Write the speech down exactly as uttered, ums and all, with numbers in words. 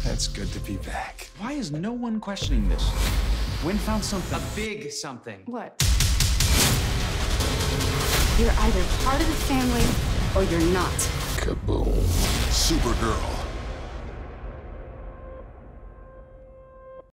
It's good to be back. Why is no one questioning this? Wynn found something. A big something. What? You're either part of the family or you're not. Kaboom. Supergirl.